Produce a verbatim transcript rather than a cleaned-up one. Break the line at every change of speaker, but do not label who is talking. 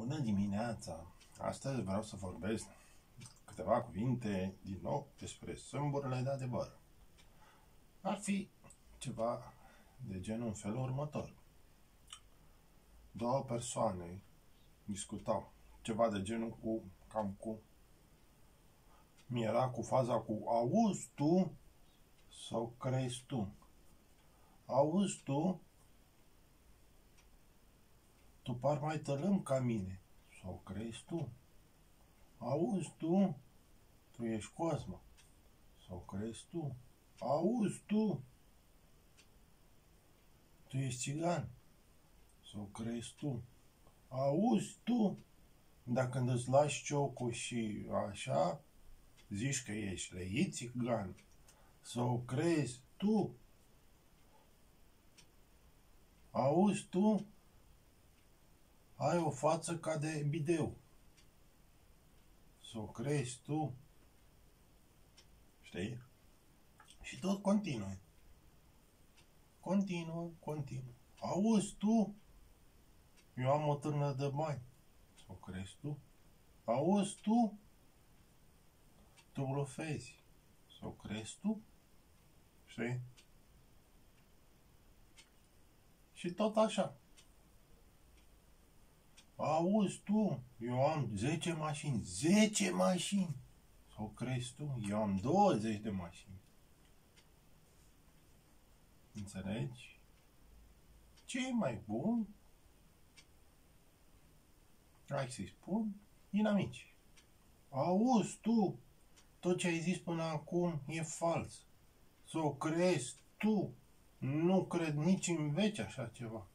Bună dimineața! Astăzi vreau să vorbesc câteva cuvinte din nou despre sâmburile de adevăr. Ar fi ceva de genul în felul următor. Două persoane discutau ceva de genul cu, cam cu, mi-era cu faza cu auzi tu sau crezi tu? Auzi tu? Tu par mai tălâm ca mine. Sau crezi tu? Auzi tu? Tu ești Cosma. Sau crezi tu? Auzi tu? Tu ești țigan. Sau crezi tu? Auzi tu? Dacă când îți lași ciocul și așa, zici că ești leit țigan. Sau crezi tu? Auzi tu? Ai o față ca de bideu. Sau crezi tu? Știi? Și tot continuă. Continuă, continuă. Auzi tu? Eu am o târnă de bani. Sau crezi tu? Auzi tu? Tu blufezi. Sau crezi tu? Știi? Și tot așa. Auzi tu? Eu am zece mașini. zece mașini! Sau crezi tu? Eu am douăzeci de mașini. Înțelegi? Ce e mai bun? Hai să-i spun, inamici. Auzi tu? Tot ce ai zis până acum e fals. Sau crezi tu? Nu cred nici în veci așa ceva.